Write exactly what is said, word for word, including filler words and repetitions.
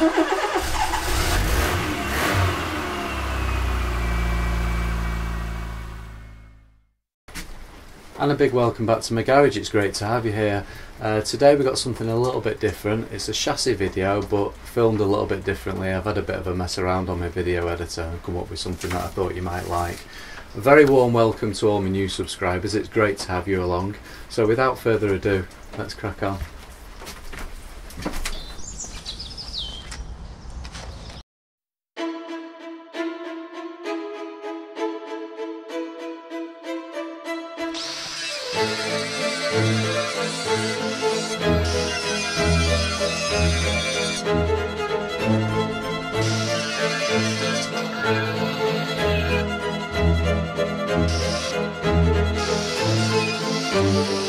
And a big welcome back to my garage. It's great to have you here. Uh, today we've got something a little bit different. It's a chassis video, but filmed a little bit differently. I've had a bit of a mess around on my video editor and come up with something that I thought you might like. A very warm welcome to all my new subscribers. It's great to have you along. So without further ado, let's crack on. Thank you.